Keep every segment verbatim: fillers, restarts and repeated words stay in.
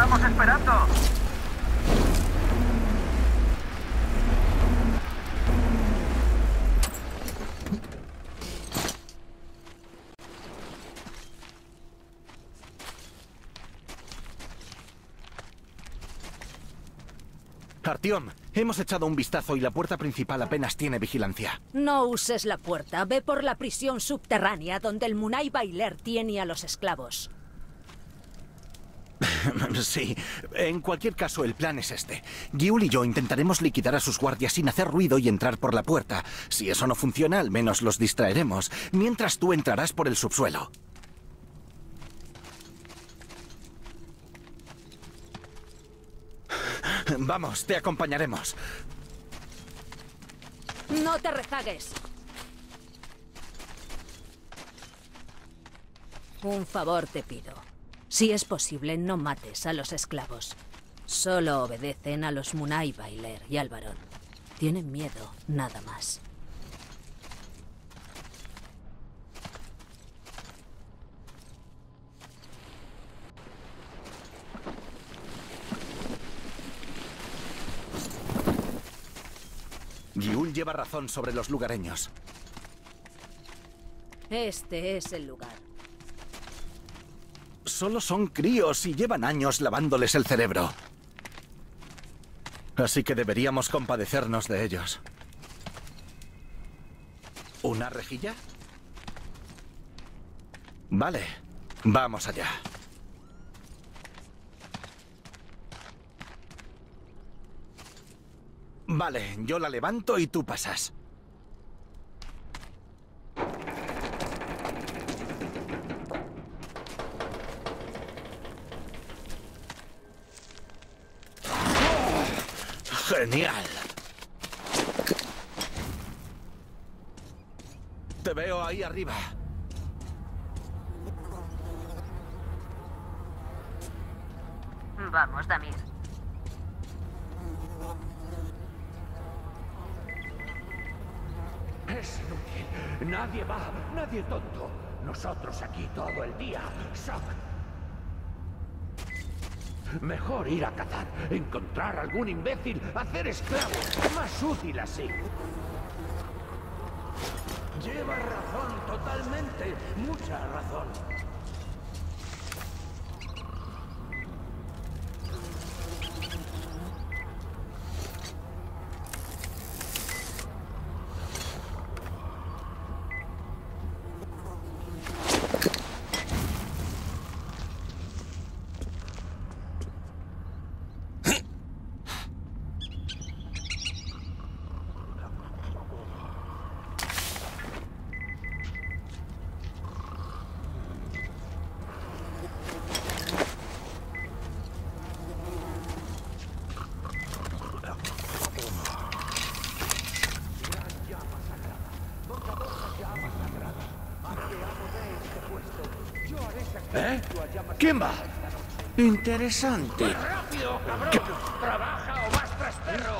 estamos esperando! Artyom, hemos echado un vistazo y la puerta principal apenas tiene vigilancia. No uses la puerta. Ve por la prisión subterránea donde el Munai Bailer tiene a los esclavos. Sí, en cualquier caso el plan es este. Giul y yo intentaremos liquidar a sus guardias sin hacer ruido y entrar por la puerta. Si eso no funciona, al menos los distraeremos, mientras tú entrarás por el subsuelo. Vamos, te acompañaremos. No te rezagues. Un favor te pido. Si es posible, no mates a los esclavos. Solo obedecen a los Munai Bailer y al varón. Tienen miedo, nada más. Giul lleva razón sobre los lugareños. Este es el lugar. Solo son críos y llevan años lavándoles el cerebro. Así que deberíamos compadecernos de ellos. ¿Una rejilla? Vale, vamos allá. Vale, yo la levanto y tú pasas. ¡Genial! Te veo ahí arriba. Vamos, Damir. Es inútil. Nadie va, nadie tonto. Nosotros aquí todo el día. Shock. Mejor ir a cazar, encontrar algún imbécil, hacer esclavos. Más útil así. Lleva razón, totalmente. Mucha razón. ¿Eh? ¿Quién va? Interesante. ¡Rápido, cabrón! ¿Qué? ¡Trabaja o vas tras perro!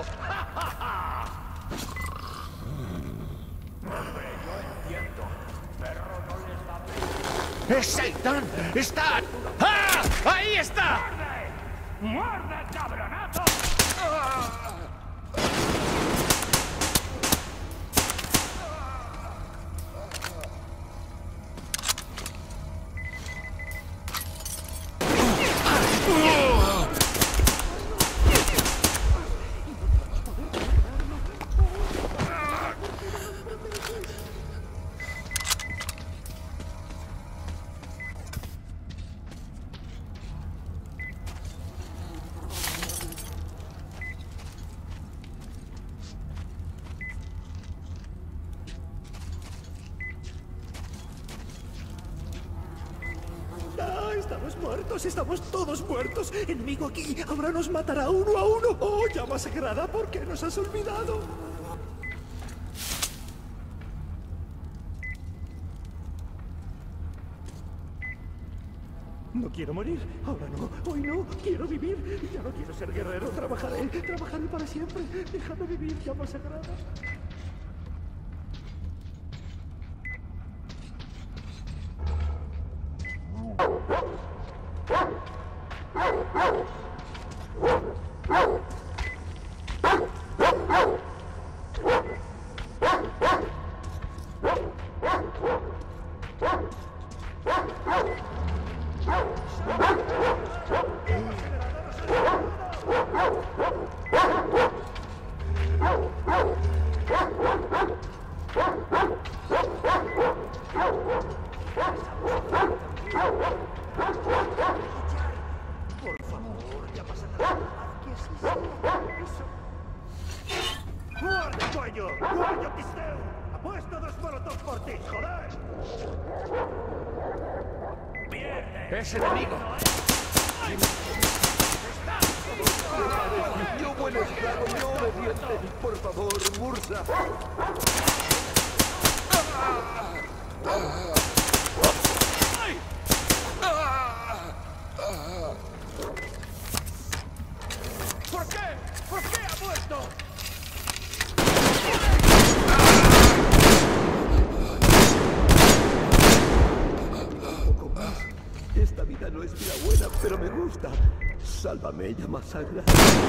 Hombre, yo entiendo. Perro no les da pena. ¡Es Seitan! ¡Está! ¡Ah! ¡Ahí está! ¡Muerde! ¡Muerde, cabronazo! Estamos muertos, estamos todos muertos. Enemigo aquí, ahora nos matará uno a uno. Oh, llama sagrada, ¿por qué nos has olvidado? No quiero morir, ahora no, hoy no, quiero vivir. Ya no quiero ser guerrero, trabajaré, trabajaré para siempre. Déjame vivir, llama sagrada. Oh! ¡Es enemigo! Yo, buen esclavo, no obediente. Por favor, Mursa. ¿Por qué? ¿Por qué ha muerto? Un poco más. Esta vida no es vida buena, pero me gusta. Sálvame, llama sagrada.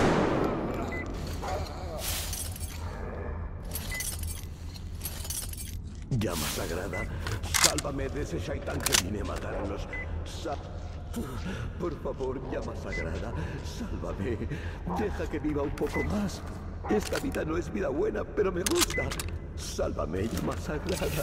Llama sagrada, sálvame de ese shaitán que viene a matarnos. Sa Por favor, llama sagrada, sálvame. Deja que viva un poco más. Esta vida no es vida buena, pero me gusta. Sálvame, llama sagrada.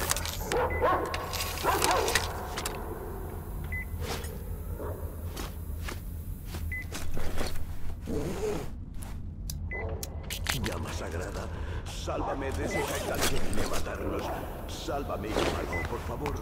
Llama sagrada, sálvame de ese shaitán que viene a matarnos. Sálvame, llámalo, por favor.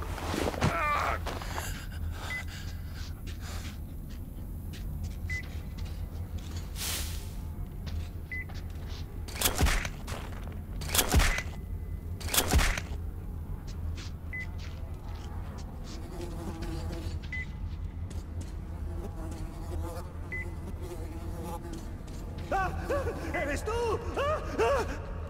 ¡Ah! ¡Eres tú! ¡Ah! ¡Ah!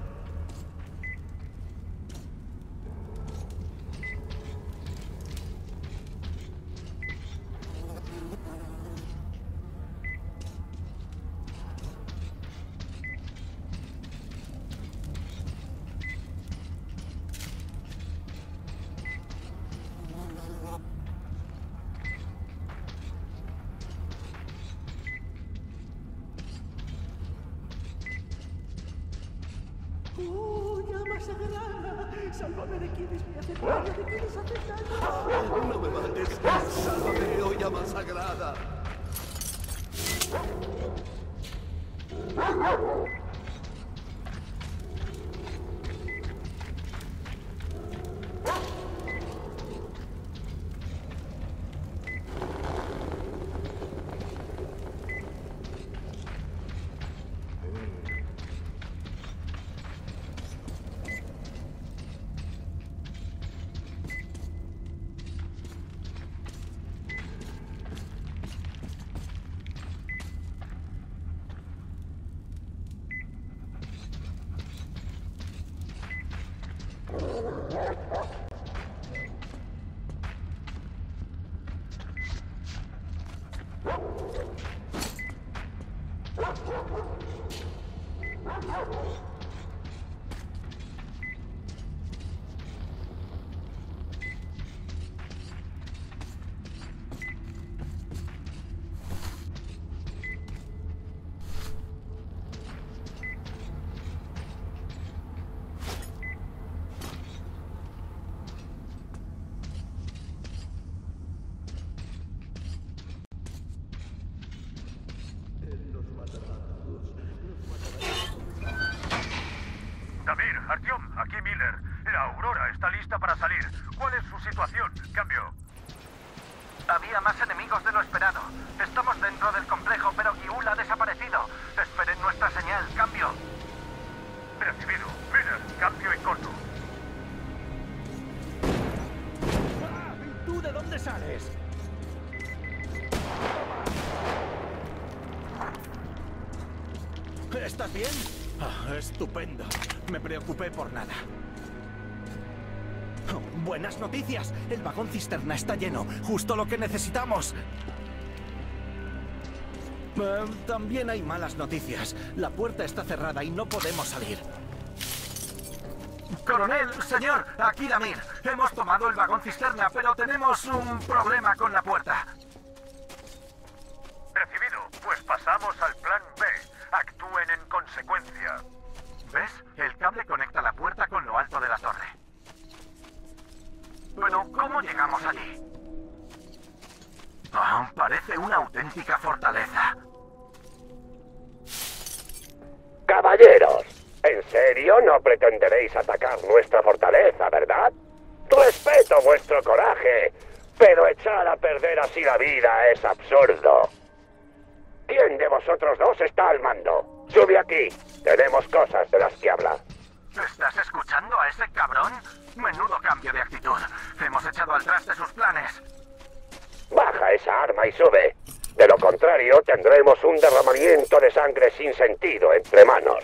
¡Oh, llama sagrada! ¡Sálvame de quienes me hacen daño, de quienes hacen daño! ¡No me mates! ¡Sálvame, oh llama sagrada! Damir, Artyom, aquí Miller. La Aurora está lista para salir. ¿Cuál es su situación? Cambio. Había más enemigos de lo esperado. Estamos dentro del complejo, pero Giul ha desaparecido. Esperen nuestra señal. Cambio. Recibido. Miller, cambio en corto. ¡Ah! ¿Y tú de dónde sales? ¿Estás bien? Ah, estupendo. Me preocupé por nada. Oh, buenas noticias. El vagón cisterna está lleno. Justo lo que necesitamos. Eh, también hay malas noticias. La puerta está cerrada y no podemos salir. Coronel, señor, aquí Damir. Hemos tomado el vagón cisterna, pero tenemos un problema con la puerta. Recibido. Pues pasamos al plan B. Actúen en consecuencia. ¿Ves? El cable conecta la puerta con lo alto de la torre. Pero, ¿cómo llegamos allí? Ah, parece una auténtica fortaleza. Caballeros, en serio no pretenderéis atacar nuestra fortaleza, ¿verdad? Respeto vuestro coraje, pero echar a perder así la vida es absurdo. ¿Quién de vosotros dos está al mando? Sube aquí, tenemos cosas de las que hablar. ¿Estás escuchando a ese cabrón? Menudo cambio de actitud. Hemos echado al traste sus planes. Baja esa arma y sube. De lo contrario, tendremos un derramamiento de sangre sin sentido entre manos.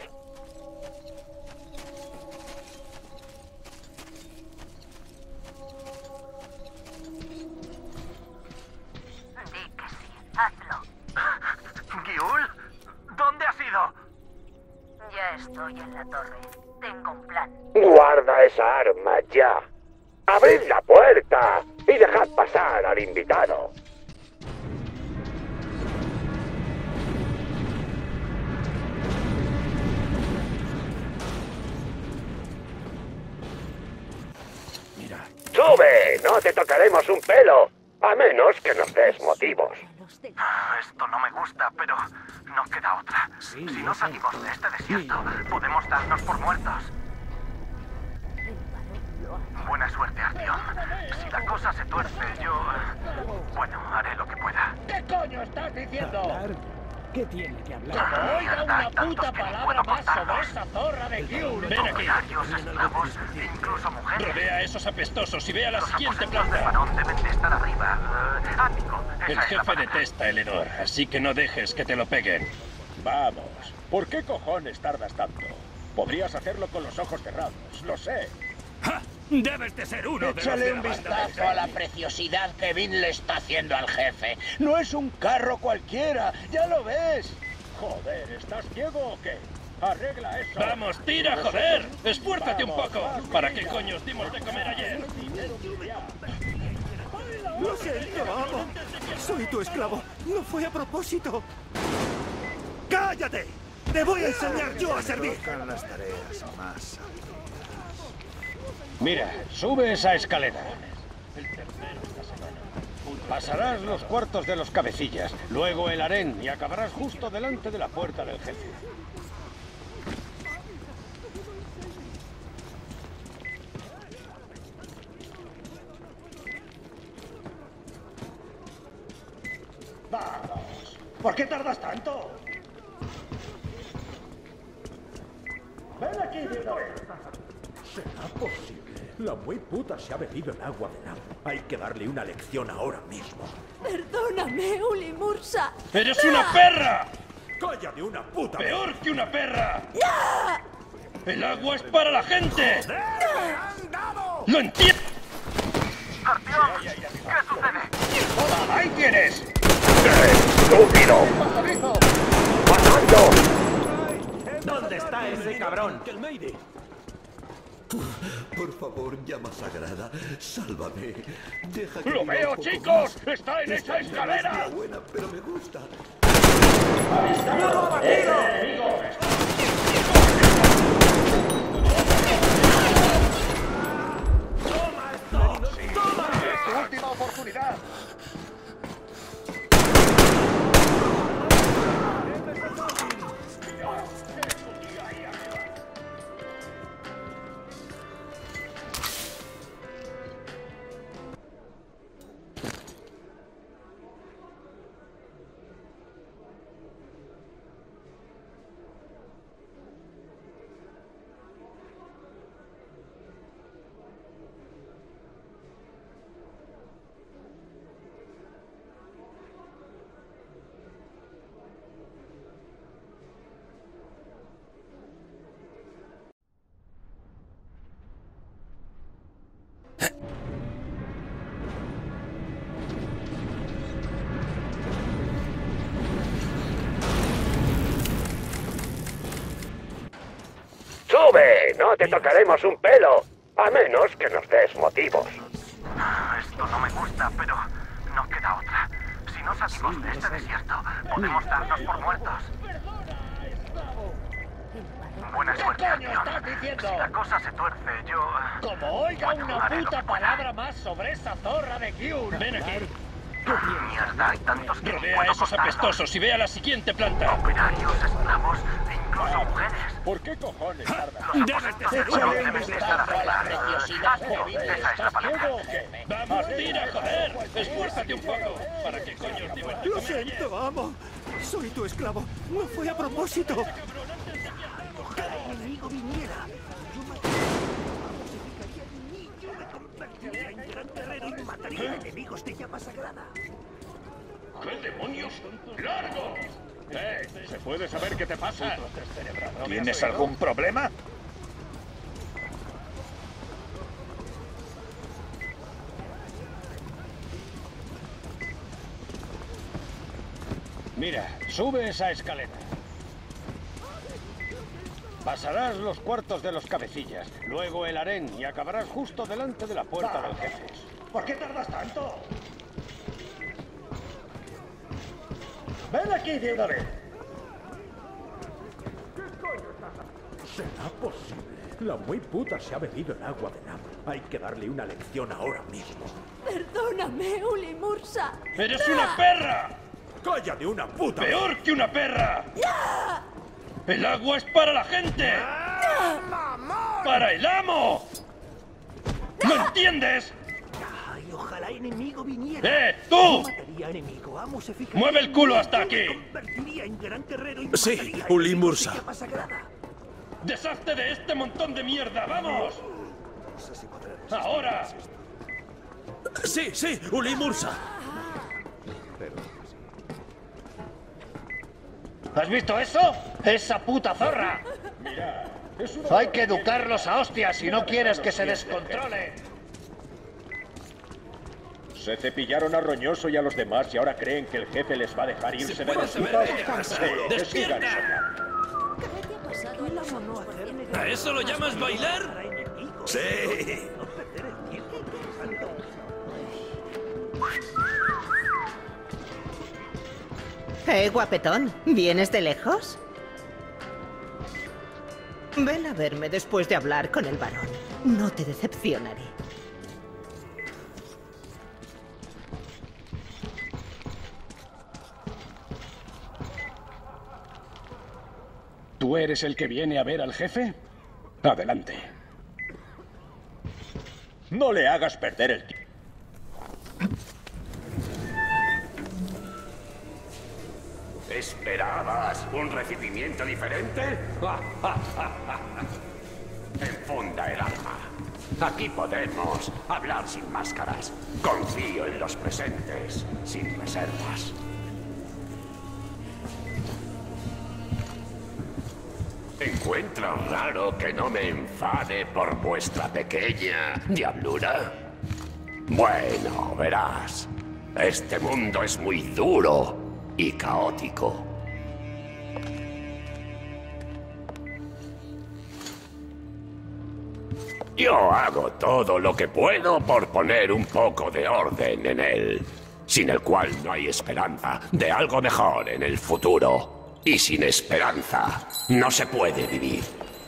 Di que sí, hazlo. ¿Giul? ¿Dónde has ido? Ya estoy en la torre. Tengo un plan. Guarda esa arma ya. ¡Abrid la puerta y dejad pasar al invitado! Mira. ¡Sube! No te tocaremos un pelo, a menos que nos des motivos. Ah, esto no me gusta, pero no queda otra. Sí, si yo no sé. salimos de este desierto, Sí. podemos darnos por muertos. Buena suerte, Artyom. Si la cosa se tuerce, yo... Bueno, haré lo que pueda. ¿Qué coño estás diciendo? ¿Qué tiene que hablar? Que no oiga Mierda, una hay tantos puta que ni palabra puedo más sobre contarlos. esa zorra de Giul. Ven aquí. Operarios, esclavos, incluso mujeres. Rodea a esos apestosos y ve a la Los siguiente aposentos de planta. varón deben de estar arriba. Eh, ático, esa El es la jefe palabra. detesta el hedor, así que no dejes que te lo peguen. Vamos, ¿por qué cojones tardas tanto? Podrías hacerlo con los ojos cerrados, lo sé. Debes de ser uno Échale un vistazo a la preciosidad que Vin le está haciendo al jefe. No es un carro cualquiera, ya lo ves. Joder, ¿estás ciego o qué? Arregla eso. Vamos, tira, joder. Esfuérzate un poco. ¿Para qué coño os dimos de comer ayer? ¡No sé, te amo! ¡Soy tu esclavo! ¡No fue a propósito! ¡Cállate! ¡Te voy a enseñar yo a servir! Las tareas más. Mira, sube esa escalera. El tercero esta semana. Pasarás los cuartos de los cabecillas, luego el harén y acabarás justo delante de la puerta del jefe. Vamos. ¿Por qué tardas tanto? Ven aquí de una vez. ¿Será posible? La muy puta se ha bebido el agua del agua. Hay que darle una lección ahora mismo. Perdóname, Ulimursa. ¡Eres una perra! ¡Calla de una puta! ¡Peor que una perra! ¡El agua es para la gente! ¡Lo entiendo! Artyom, ¿qué sucede? ¡Ahí tienes! ¡Estúpido! ¡Matando! ¿Dónde está ese cabrón? Por favor, llama sagrada. Sálvame. Deja que ¡Lo viva veo, un poco chicos! más. ¡Está en esa Esta no es escalera! la buena, pero me gusta. ¡Es tu última oportunidad! no te tocaremos un pelo, a menos que nos des motivos. Esto no me gusta, pero no queda otra. Si no salimos de este desierto, podemos darnos por muertos. Buena suerte, Artyom. Si la cosa se tuerce, yo... Como oiga una puta palabra más sobre esa zorra de Giul. Ven aquí. Mierda, hay tantos que ni Rodea a puedo esos contarlos. apestosos y ve a la siguiente planta. Operarios, esclavos e incluso mujeres. ¿Por qué cojones tarda? Los Debes de aposentos ser de uno. Giul deben de estar arreglados. Preciosidad de Esa es la ¿Estás palabra. ciego o qué? Vamos, tira, joder. Esfuérzate un poco. ¿Para qué coño os digo esto? Lo siento, amo. Soy tu esclavo. No fue a propósito. Ojalá el enemigo viniera. Yo mataría a mí, yo me convertiría en gran guerrero y mataría a enemigos de llama sagrada. ¿Qué demonios? ¡Largo! Eh, ¿se puede saber qué te pasa? ¿Tienes algún problema? Mira, sube esa escalera. Pasarás los cuartos de los cabecillas, luego el harén y acabarás justo delante de la puerta del jefe. ¿Por qué tardas tanto? ¡Ven aquí de una vez! ¿Será posible? La muy puta se ha bebido el agua de Nam. Hay que darle una lección ahora mismo. Perdóname, Ulimursa. ¡Eres una perra! ¡Calla de una puta! ¡Peor que una perra! ¡El agua es para la gente! ¡Para el amo! ¿No entiendes? Ay, ojalá enemigo viniera. ¡Eh, tú! Mataría a enemigo, amo se fijaría ¡Mueve el en culo mí, hasta me aquí! convertiría en gran guerrero y Sí, mataría a Uli enemigos de Mursa. llama sagrada. ¡Deshazte de este montón de mierda! ¡Vamos! No sé si podré resistir ¡Ahora! más esto. Sí, sí, Uli Mursa. ¿Has visto eso? ¡Esa puta zorra! Hay que educarlos a hostias si no quieres que se descontrole. Se cepillaron a Roñoso y a los demás y ahora creen que el jefe les va a dejar irse de las citas. Que sigan soñando. ¿A eso lo llamas bailar? Sí. Eh, guapetón, ¿vienes de lejos? Ven a verme después de hablar con el varón. No te decepcionaré. ¿Tú eres el que viene a ver al jefe? Adelante. No le hagas perder el tiempo. ¿Esperabas un recibimiento diferente? Enfunda el arma. Aquí podemos hablar sin máscaras. Confío en los presentes, sin reservas. ¿Encuentro raro que no me enfade por vuestra pequeña diablura? Bueno, verás. Este mundo es muy duro y caótico. Yo hago todo lo que puedo por poner un poco de orden en él, sin el cual no hay esperanza de algo mejor en el futuro. Y sin esperanza no se puede vivir.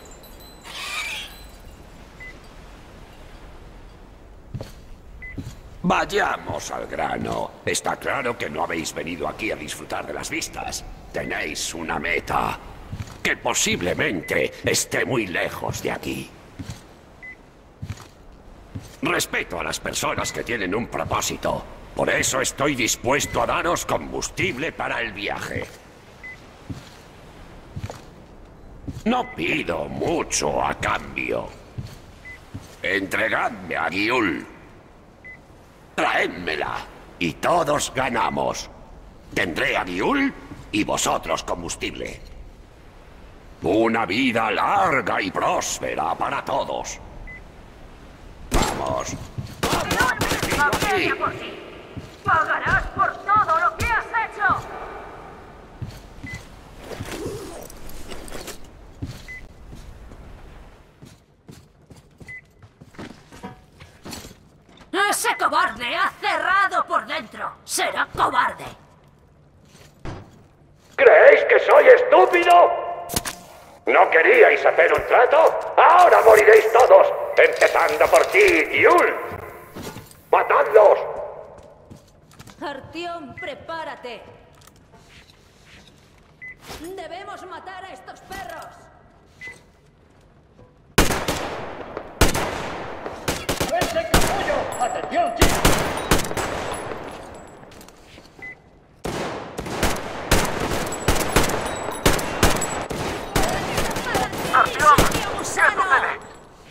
Vayamos al grano. Está claro que no habéis venido aquí a disfrutar de las vistas. Tenéis una meta que posiblemente esté muy lejos de aquí. Respeto a las personas que tienen un propósito. Por eso estoy dispuesto a daros combustible para el viaje. No pido mucho a cambio. Entregadme a Giul. Traédmela y todos ganamos. Tendré a Giul y vosotros combustible. Una vida larga y próspera para todos. ¡Vamos! ¡Vamos! por ti! ¡Pagarás por todo lo que has hecho! cobarde! ¡Ha cerrado por dentro! ¡Será cobarde! ¿Creéis que soy estúpido? ¿No queríais hacer un trato? ¡Ahora moriréis todos! Empezando por ti, Giul. ¡Matadlos! Artyom, prepárate. Debemos matar a estos perros. ¡Ese capullo! ¡Atención, chicos! ¡Artyom! ¿Qué sucede?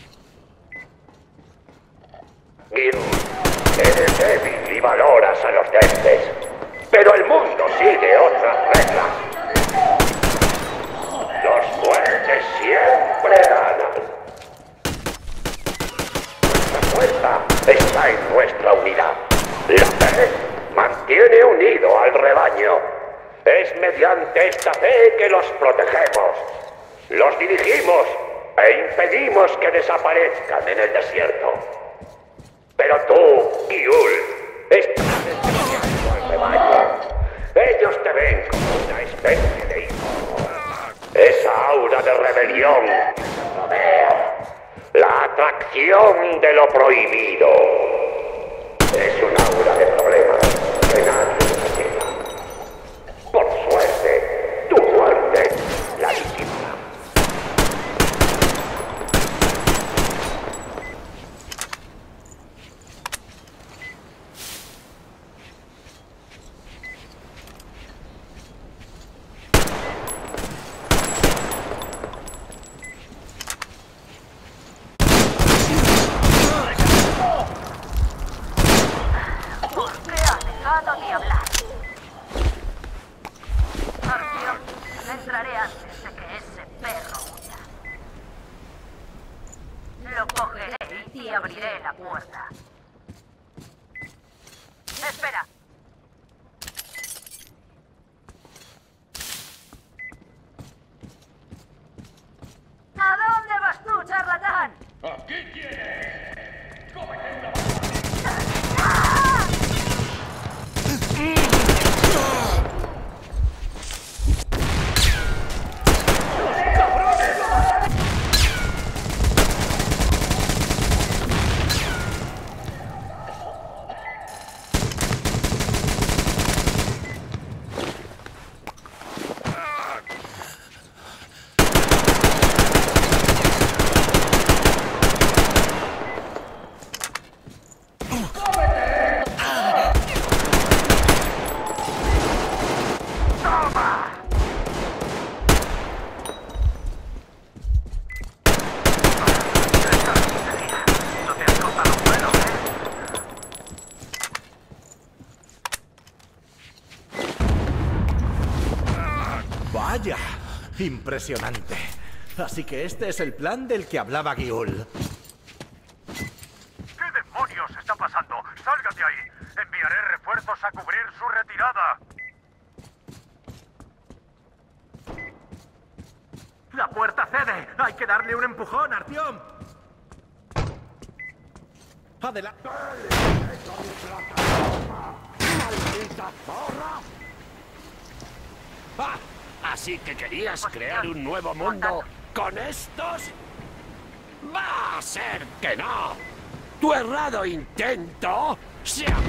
Giul, eres débil y valoras a los débiles. Pero el mundo sigue otras reglas. Los fuertes siempre ganan. Nuestra fuerza está en nuestra unidad. La fe mantiene unido al rebaño. Es mediante esta fe que los protegemos, los dirigimos e impedimos que desaparezcan en el desierto. Pero tú, Giul, estás despreciando al rebaño. Ellos te ven como una especie de hijo. Esa aura de rebelión que te rodea, la atracción de lo prohibido, es un aura de problemas que nadie necesita. Por suerte, tu muerte la disipa. Ni hablar. Artyom, entraré antes de que ese perro huya. Lo cogeré y abriré la puerta. Espera. ¿A dónde vas tú, charlatán? ¡Aquí tienes! ¡Cómete una! Vaya, impresionante. Así que este es el plan del que hablaba Giul. ¿Qué demonios está pasando? ¡Salga de ahí! Enviaré refuerzos a cubrir su retirada. ¡La puerta cede! ¡Hay que darle un empujón, Artyom! ¡Adelante! ¡Maldita zorra! Ah, ¿así que querías crear un nuevo mundo con estos? ¡Va a ser que no! ¡Tu errado intento se ha...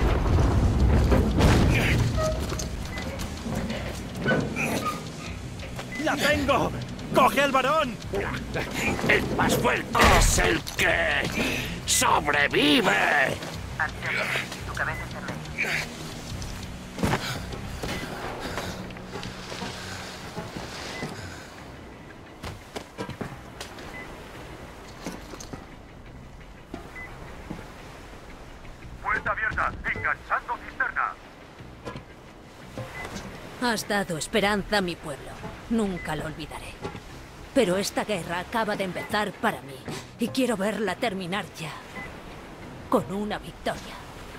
¡La tengo! ¡Coge al varón! El más fuerte es el que sobrevive. Artyom, tu cabeza es de rey. Puerta abierta, enganchando cisterna. Has dado esperanza a mi pueblo. Nunca lo olvidaré. Pero esta guerra acaba de empezar para mí. Y quiero verla terminar ya. Con una victoria.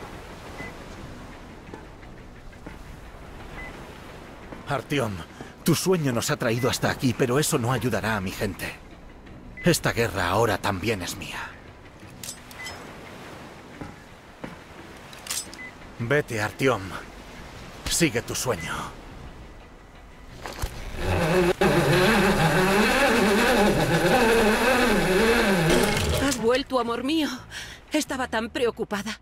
Artyom, tu sueño nos ha traído hasta aquí, pero eso no ayudará a mi gente. Esta guerra ahora también es mía. Vete, Artyom. Sigue tu sueño. Has vuelto, amor mío. Estaba tan preocupada.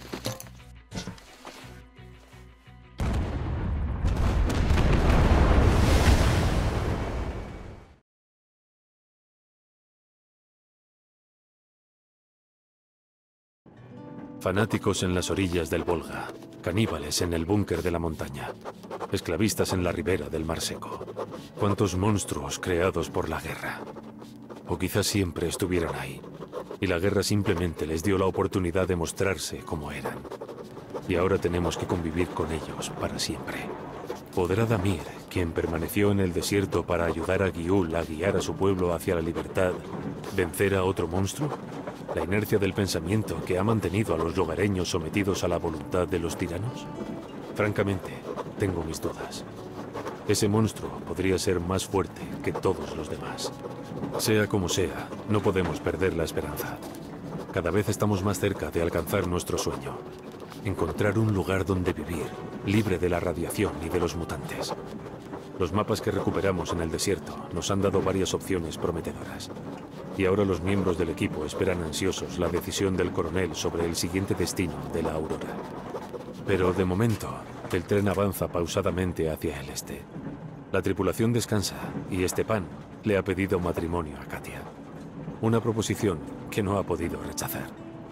Fanáticos en las orillas del Volga, caníbales en el búnker de la montaña, esclavistas en la ribera del Mar Seco. ¿Cuántos monstruos creados por la guerra? O quizás siempre estuvieran ahí, y la guerra simplemente les dio la oportunidad de mostrarse como eran. Y ahora tenemos que convivir con ellos para siempre. ¿Podrá Damir, quien permaneció en el desierto para ayudar a Giul a guiar a su pueblo hacia la libertad, vencer a otro monstruo? ¿La inercia del pensamiento que ha mantenido a los lugareños sometidos a la voluntad de los tiranos? Francamente, tengo mis dudas. Ese monstruo podría ser más fuerte que todos los demás. Sea como sea, no podemos perder la esperanza. Cada vez estamos más cerca de alcanzar nuestro sueño. Encontrar un lugar donde vivir, libre de la radiación y de los mutantes. Los mapas que recuperamos en el desierto nos han dado varias opciones prometedoras. Y ahora los miembros del equipo esperan ansiosos la decisión del coronel sobre el siguiente destino de la Aurora. Pero de momento, el tren avanza pausadamente hacia el este. La tripulación descansa y Stepan le ha pedido matrimonio a Katia. Una proposición que no ha podido rechazar.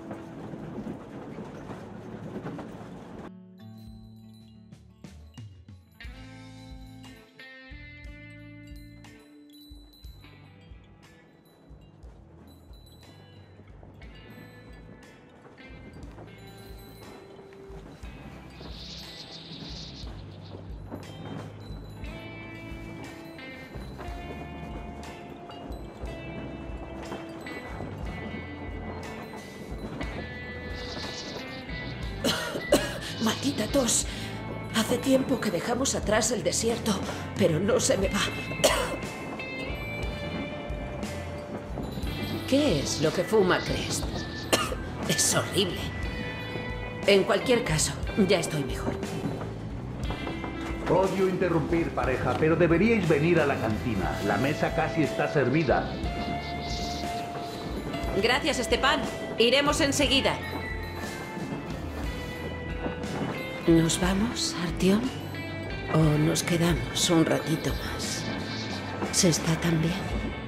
Maldita tos. Hace tiempo que dejamos atrás el desierto, pero no se me va. ¿Qué es lo que fuma Crest? Es horrible. En cualquier caso, ya estoy mejor. Odio interrumpir, pareja, pero deberíais venir a la cantina. La mesa casi está servida. Gracias, Stepan. Iremos enseguida. ¿Nos vamos, Artyom? ¿O nos quedamos un ratito más? ¿Se está tan bien?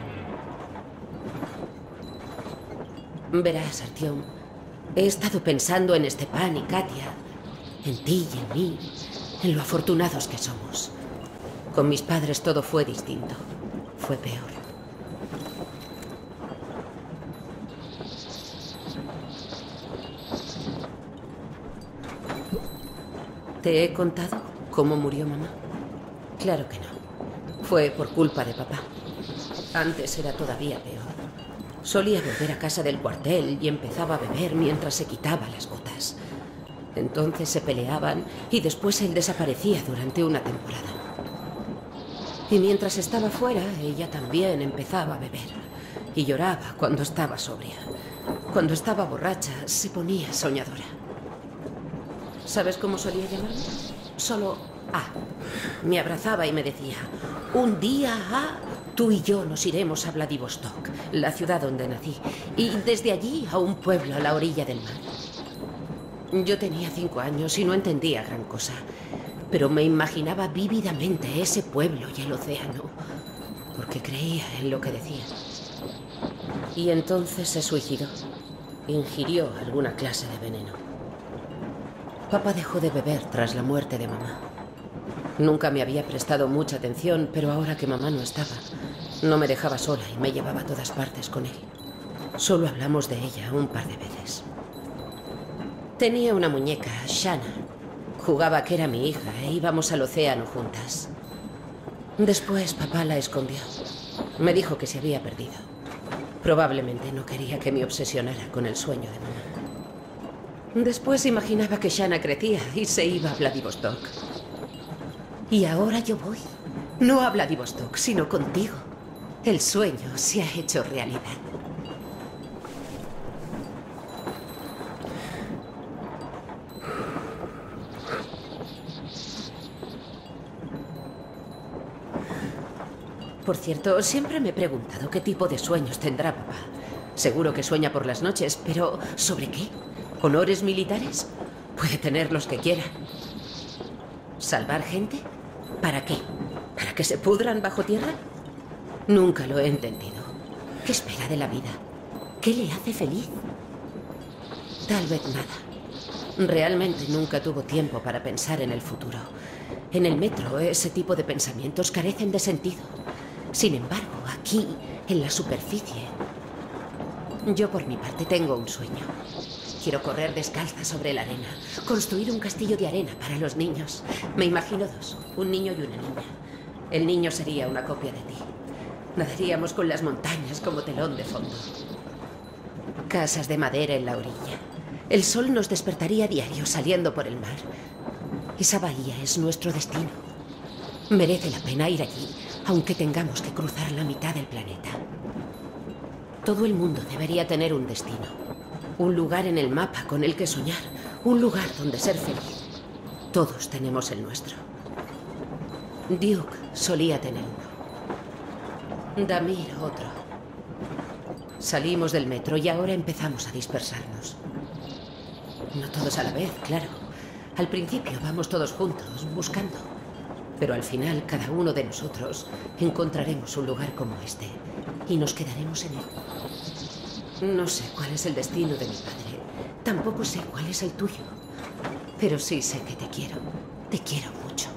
Verás, Artyom, he estado pensando en Stepan y Katia, en ti y en mí, en lo afortunados que somos. Con mis padres todo fue distinto. Fue peor. ¿Te he contado cómo murió mamá? Claro que no. Fue por culpa de papá. Antes era todavía peor. Solía volver a casa del cuartel y empezaba a beber mientras se quitaba las botas. Entonces se peleaban y después él desaparecía durante una temporada. Y mientras estaba fuera, ella también empezaba a beber. Y lloraba cuando estaba sobria. Cuando estaba borracha, se ponía soñadora. ¿Sabes cómo solía llamarme? Solo A. Me abrazaba y me decía, un día A, tú y yo nos iremos a Vladivostok, la ciudad donde nací, y desde allí a un pueblo a la orilla del mar. Yo tenía cinco años y no entendía gran cosa, pero me imaginaba vívidamente ese pueblo y el océano, porque creía en lo que decía. Y entonces se suicidó. Ingirió alguna clase de veneno. Papá dejó de beber tras la muerte de mamá. Nunca me había prestado mucha atención, pero ahora que mamá no estaba, no me dejaba sola y me llevaba a todas partes con él. Solo hablamos de ella un par de veces. Tenía una muñeca, Shanna. Jugaba que era mi hija e íbamos al océano juntas. Después papá la escondió. Me dijo que se había perdido. Probablemente no quería que me obsesionara con el sueño de mamá. Después imaginaba que Shanna crecía y se iba a Vladivostok. Y ahora yo voy. No a Vladivostok, sino contigo. El sueño se ha hecho realidad. Por cierto, siempre me he preguntado qué tipo de sueños tendrá papá. Seguro que sueña por las noches, pero ¿sobre qué? ¿Honores militares? Puede tener los que quiera. ¿Salvar gente? ¿Para qué? ¿Para que se pudran bajo tierra? Nunca lo he entendido. ¿Qué espera de la vida? ¿Qué le hace feliz? Tal vez nada. Realmente nunca tuvo tiempo para pensar en el futuro. En el metro, ese tipo de pensamientos carecen de sentido. Sin embargo, aquí, en la superficie, yo por mi parte tengo un sueño. Quiero correr descalza sobre la arena, construir un castillo de arena para los niños. Me imagino dos, un niño y una niña. El niño sería una copia de ti. Nadaríamos con las montañas como telón de fondo. Casas de madera en la orilla. El sol nos despertaría a diario saliendo por el mar. Esa bahía es nuestro destino. Merece la pena ir allí, aunque tengamos que cruzar la mitad del planeta. Todo el mundo debería tener un destino. Un lugar en el mapa con el que soñar. Un lugar donde ser feliz. Todos tenemos el nuestro. Duke solía tener uno. Damir otro. Salimos del metro y ahora empezamos a dispersarnos. No todos a la vez, claro. Al principio vamos todos juntos, buscando. Pero al final, cada uno de nosotros encontraremos un lugar como este y nos quedaremos en él. No sé cuál es el destino de mi padre. Tampoco sé cuál es el tuyo. Pero sí sé que te quiero. Te quiero mucho.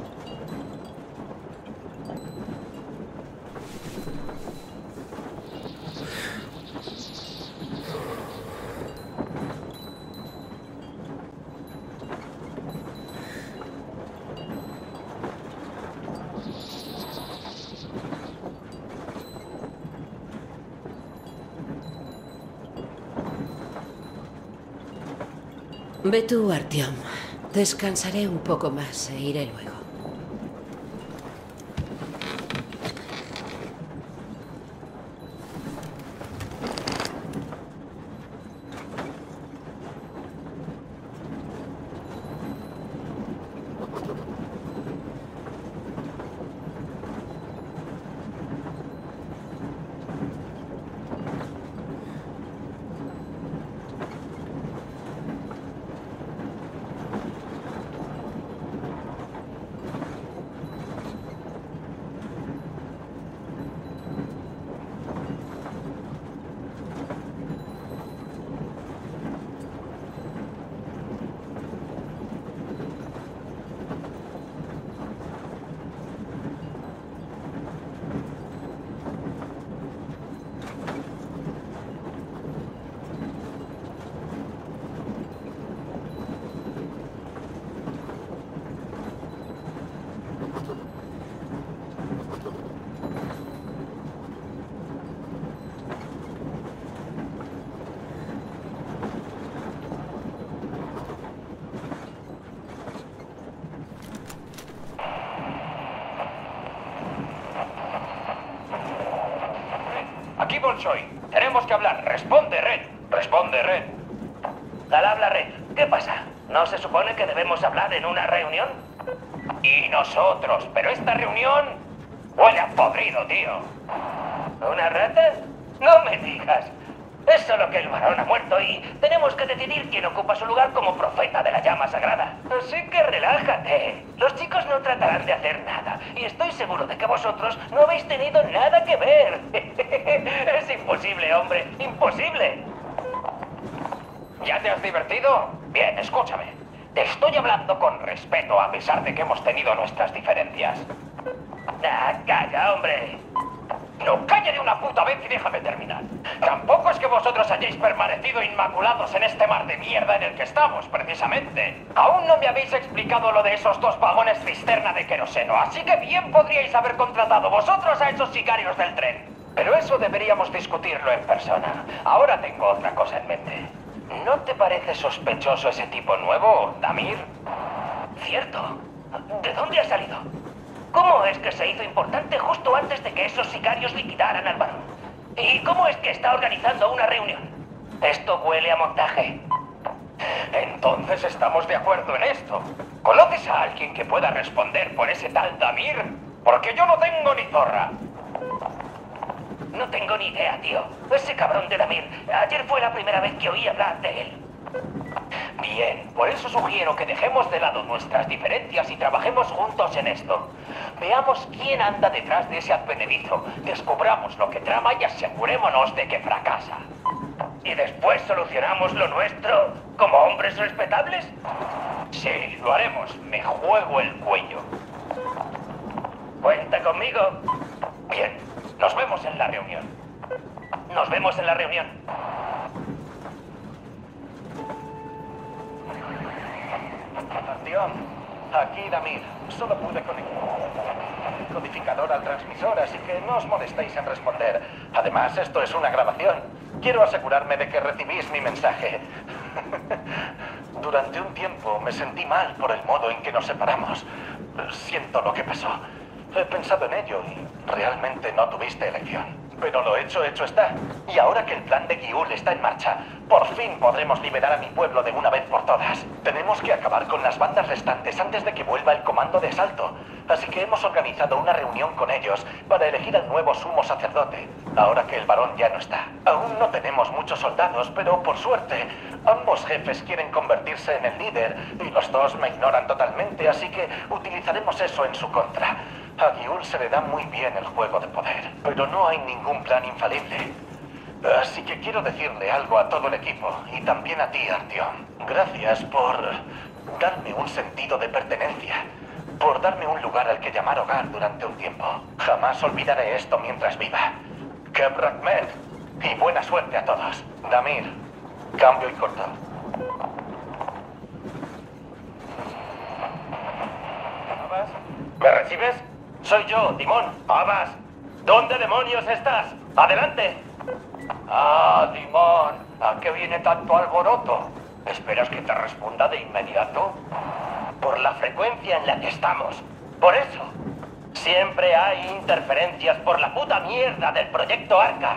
Ve tú, Artyom. Descansaré un poco más e iré luego. Aquí Bolshoi. Tenemos que hablar. Responde, Red. Responde, Red. Al habla, Red. ¿Qué pasa? ¿No se supone que debemos hablar en una reunión? Y nosotros. Pero esta reunión huele a podrido, tío. ¿Una rata? No me digas. Es solo que el varón ha muerto y tenemos que decidir quién ocupa su lugar como profeta de la llama sagrada. Así que relájate. Los chicos no tratarán de hacer nada. Y estoy seguro de que vosotros no habéis tenido nada que ver. Es imposible, hombre. Imposible. ¿Ya te has divertido? Bien, escúchame. Te estoy hablando con respeto a pesar de que hemos tenido nuestras diferencias. Ah, calla, hombre. No, calla de una puta vez y déjame terminar. Tampoco es que vosotros hayáis permanecido inmaculados en este mar de mierda en el que estamos, precisamente. Aún no me habéis explicado lo de esos dos vagones cisterna de queroseno, así que bien podríais haber contratado vosotros a esos sicarios del tren. Pero eso deberíamos discutirlo en persona. Ahora tengo otra cosa en mente. ¿No te parece sospechoso ese tipo nuevo, Damir? Cierto. ¿De dónde ha salido? ¿Cómo es que se hizo importante justo antes de que esos sicarios liquidaran al varón? ¿Y cómo es que está organizando una reunión? Esto huele a montaje. Entonces estamos de acuerdo en esto. ¿Conoces a alguien que pueda responder por ese tal Damir? Porque yo no tengo ni zorra. No tengo ni idea, tío. Ese cabrón de Damir. Ayer fue la primera vez que oí hablar de él. Bien, por eso sugiero que dejemos de lado nuestras diferencias y trabajemos juntos en esto. Veamos quién anda detrás de ese advenedizo, descubramos lo que trama y asegurémonos de que fracasa. ¿Y después solucionamos lo nuestro como hombres respetables? Sí, lo haremos. Me juego el cuello. ¿Cuenta conmigo? Bien, nos vemos en la reunión. Nos vemos en la reunión. Artyom, aquí Damir. Solo pude conectar el codificador al transmisor, así que no os molestéis en responder. Además, esto es una grabación. Quiero asegurarme de que recibís mi mensaje. Durante un tiempo me sentí mal por el modo en que nos separamos. Siento lo que pasó. He pensado en ello y realmente no tuviste elección. Pero lo hecho, hecho está. Y ahora que el plan de Giul está en marcha, por fin podremos liberar a mi pueblo de una vez por todas. Tenemos que acabar con las bandas restantes antes de que vuelva el comando de asalto. Así que hemos organizado una reunión con ellos para elegir al nuevo sumo sacerdote, ahora que el varón ya no está. Aún no tenemos muchos soldados, pero por suerte, ambos jefes quieren convertirse en el líder y los dos me ignoran totalmente, así que utilizaremos eso en su contra. A Giul se le da muy bien el juego de poder, pero no hay ningún plan infalible. Así que quiero decirle algo a todo el equipo, y también a ti, Artyom. Gracias por darme un sentido de pertenencia, por darme un lugar al que llamar hogar durante un tiempo. Jamás olvidaré esto mientras viva. Kebrat Med, y buena suerte a todos. Damir, cambio y corto. ¿Me recibes? Soy yo, Dimon. Abbas, ¿dónde demonios estás? ¡Adelante! Ah, Dimon, ¿a qué viene tanto alboroto? ¿Esperas que te responda de inmediato? Por la frecuencia en la que estamos. Por eso. Siempre hay interferencias por la puta mierda del proyecto Arca.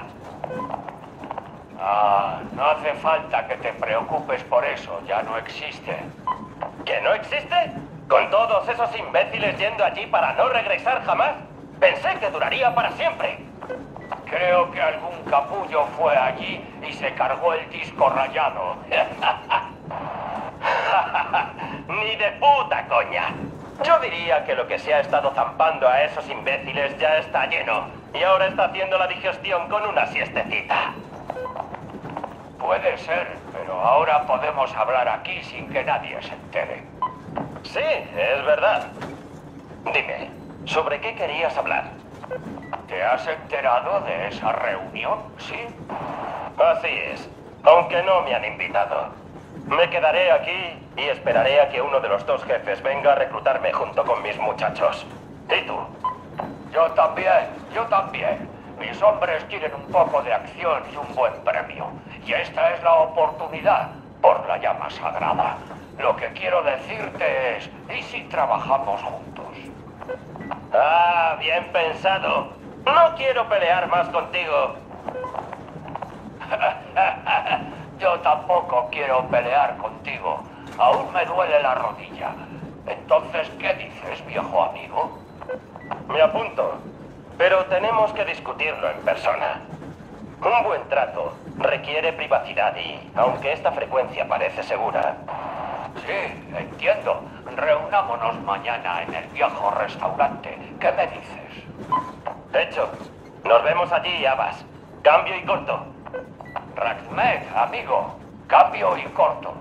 Ah, no hace falta que te preocupes por eso. Ya no existe. ¿Que no existe? ¿Con todos esos imbéciles yendo allí para no regresar jamás? Pensé que duraría para siempre. Creo que algún capullo fue allí y se cargó el disco rayado. Ni de puta coña. Yo diría que lo que se ha estado zampando a esos imbéciles ya está lleno. Y ahora está haciendo la digestión con una siestecita. Puede ser, pero ahora podemos hablar aquí sin que nadie se entere. Sí, es verdad. Dime, ¿sobre qué querías hablar? ¿Te has enterado de esa reunión? ¿Sí? Así es, aunque no me han invitado. Me quedaré aquí y esperaré a que uno de los dos jefes venga a reclutarme junto con mis muchachos. ¿Y tú? Yo también, yo también. Mis hombres quieren un poco de acción y un buen premio. Y esta es la oportunidad, por la llama sagrada. Lo que quiero decirte es, ¿y si trabajamos juntos? Ah, bien pensado. No quiero pelear más contigo. Yo tampoco quiero pelear contigo. Aún me duele la rodilla. Entonces, ¿qué dices, viejo amigo? Me apunto. Pero tenemos que discutirlo en persona. Un buen trato requiere privacidad y, aunque esta frecuencia parece segura... Sí, entiendo. Reunámonos mañana en el viejo restaurante. ¿Qué me dices? Hecho. Nos vemos allí, Abbas. Cambio y corto. Rakhmed, amigo. Cambio y corto.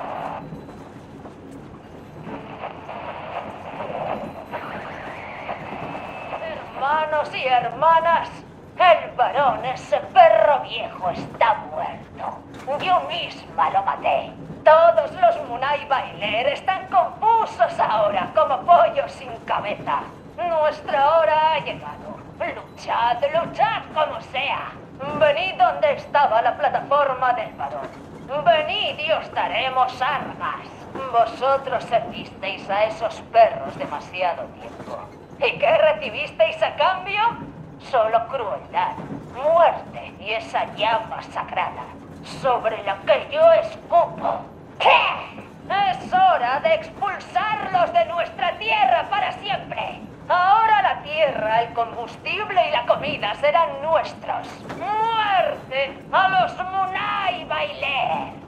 Hermanos y hermanas, el varón, ese perro viejo, está muerto. Yo misma lo maté. Todos los Munai Bailer están confusos ahora, como pollos sin cabeza. Nuestra hora ha llegado. Luchad, luchad como sea. Venid donde estaba la plataforma del varón. Venid y os daremos armas. Vosotros servisteis a esos perros demasiado tiempo. ¿Y qué recibisteis a cambio? Solo crueldad, muerte y esa llama sagrada sobre la que yo escupo. ¿Qué? Es hora de expulsarlos de nuestra tierra para siempre. Ahora la tierra, el combustible y la comida serán nuestros. ¡Muerte a los Munai Bailer!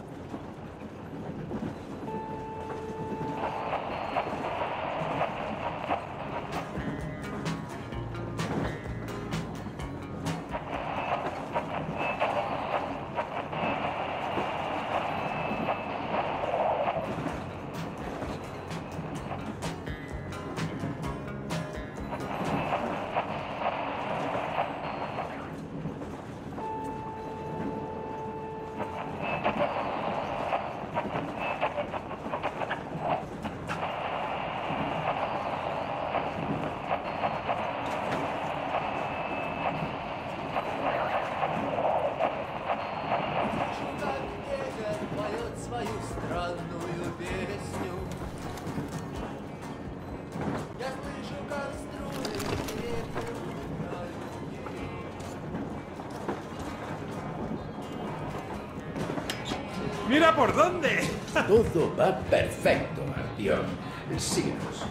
¡Mira por dónde! Todo va perfecto, Artyom. Síguenos.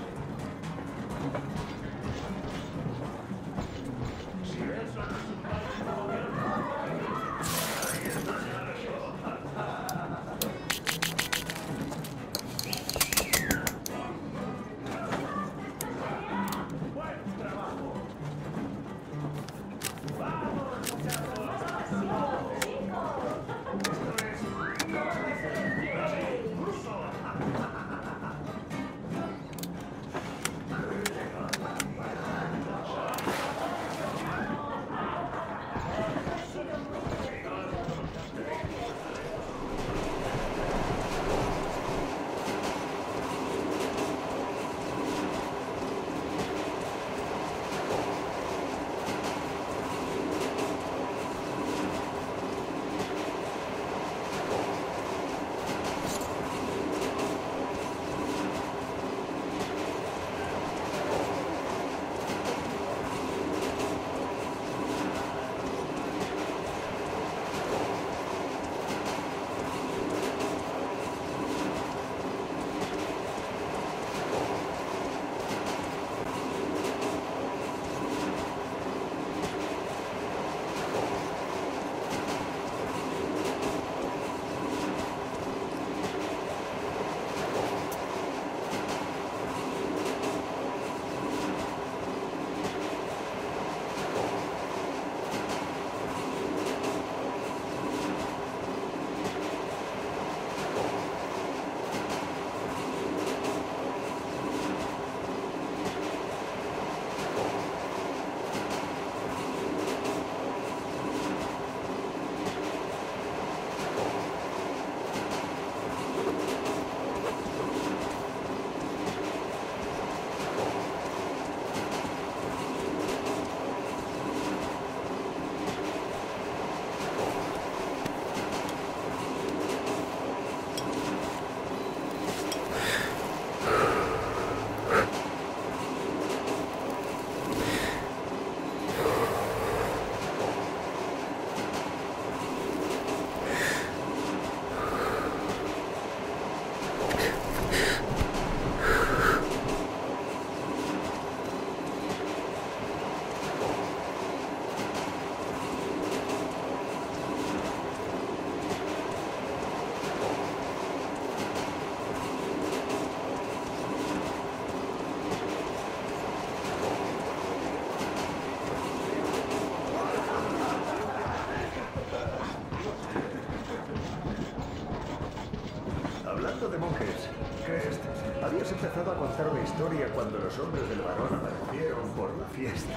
Hablando de monjes, Crest, habías empezado a contar una historia cuando los hombres del varón aparecieron por la fiesta.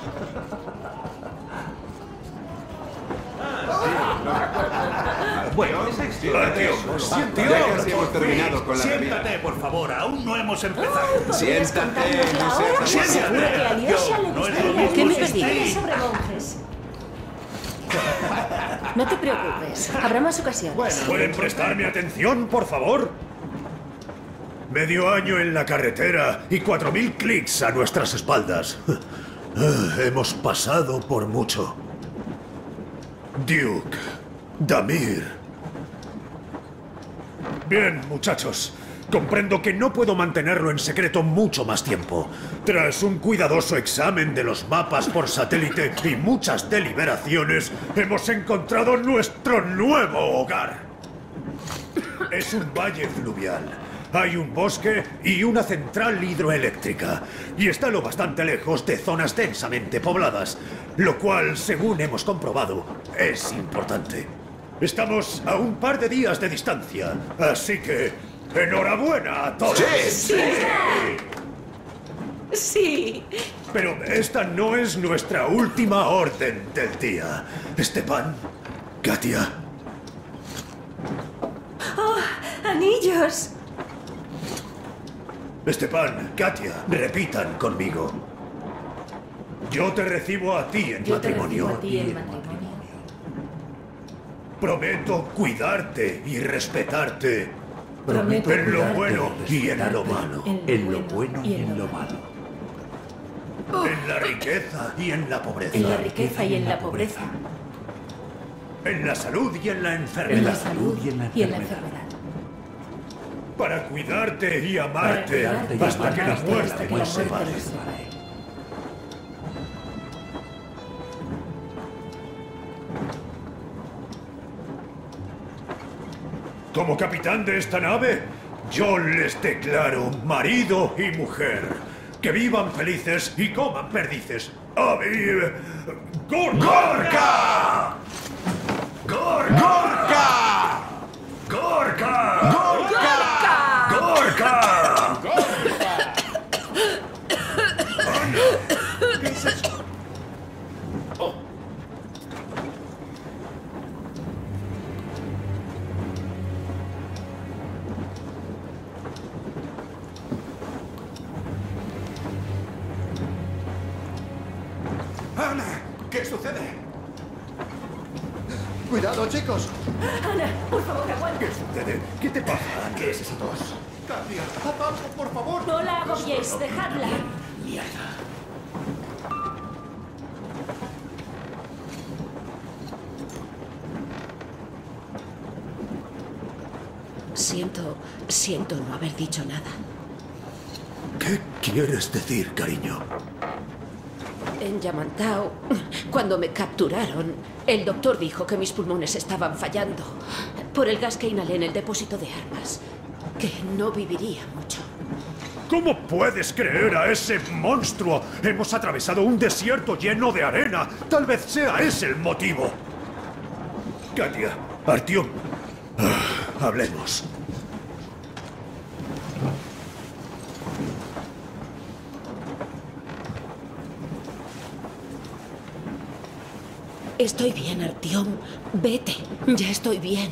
Bueno, esa historia de esos. Ya casi hemos terminado con la bebida. Siéntate, por favor, aún no hemos empezado. Siéntate, no seas Siéntate. Yo, no es lo mismo ¿Qué me si pedís? estoy- sobre monjes. No te preocupes, habrá más ocasiones. ¿Pueden prestarme atención, por favor? Medio año en la carretera y cuatro mil clics a nuestras espaldas. Ah, hemos pasado por mucho. Duke, Damir. Bien, muchachos. Comprendo que no puedo mantenerlo en secreto mucho más tiempo. Tras un cuidadoso examen de los mapas por satélite y muchas deliberaciones, hemos encontrado nuestro nuevo hogar. Es un valle fluvial. Hay un bosque y una central hidroeléctrica. Y está lo bastante lejos de zonas densamente pobladas, lo cual, según hemos comprobado, es importante. Estamos a un par de días de distancia, así que... ¡enhorabuena a todos! ¡Sí! ¡Sí! ¡Sí! Pero esta no es nuestra última orden del día. Esteban, Katia. ¡Oh, anillos! Esteban, Katia, repitan conmigo. Yo te recibo a ti en Yo te matrimonio. recibo a ti en matrimonio. Prometo cuidarte y respetarte. Prometo en lo cuidarte bueno y y en lo malo. En lo bueno y en lo malo. En la riqueza y en la pobreza. En la riqueza y en la pobreza. En la salud y en la enfermedad. En la salud y en la enfermedad. Para cuidarte y amarte Para cuidarte y hasta que la amarte muerte hasta que nos la muerte separe. nos separe. Como capitán de esta nave, yo les declaro marido y mujer. Que vivan felices y coman perdices. ¡A mí! ¡Gorka! ¡Gorka! ¡Gorka! ¡Gorka! ¡Gorka! ¿Qué es eso? Oh. ¡Ana! ¿Qué sucede? ¡Cuidado, chicos! Ana, por favor, aguanta. ¿Qué sucede? ¿Qué te pasa? ¿Qué es esa tos? Katia, haz algo, por favor. No la agobiéis, dejadla. Mierda. Siento, siento no haber dicho nada. ¿Qué quieres decir, cariño? En Yamantau, cuando me capturaron, el doctor dijo que mis pulmones estaban fallando por el gas que inhalé en el depósito de armas, que no viviría mucho. ¿Cómo puedes creer a ese monstruo? Hemos atravesado un desierto lleno de arena. Tal vez sea ese el motivo. Katia, Artyom, ah, hablemos. Estoy bien, Artyom. Vete. Ya estoy bien.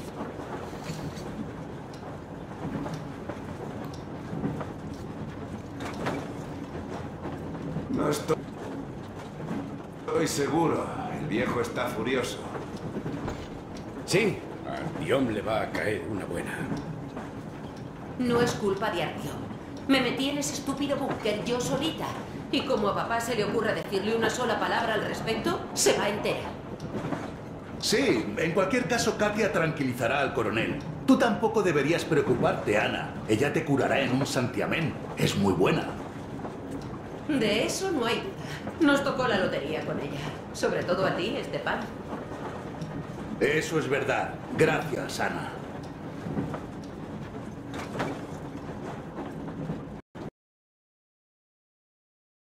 No estoy... Estoy seguro. El viejo está furioso. Sí, a Artyom le va a caer una buena. No es culpa de Artyom. Me metí en ese estúpido búnker yo solita. Y como a papá se le ocurra decirle una sola palabra al respecto, se va a enterar. Sí, en cualquier caso, Katia tranquilizará al coronel. Tú tampoco deberías preocuparte, Ana. Ella te curará en un santiamén. Es muy buena. De eso no hay duda. Nos tocó la lotería con ella. Sobre todo a ti, Esteban. Eso es verdad. Gracias, Ana.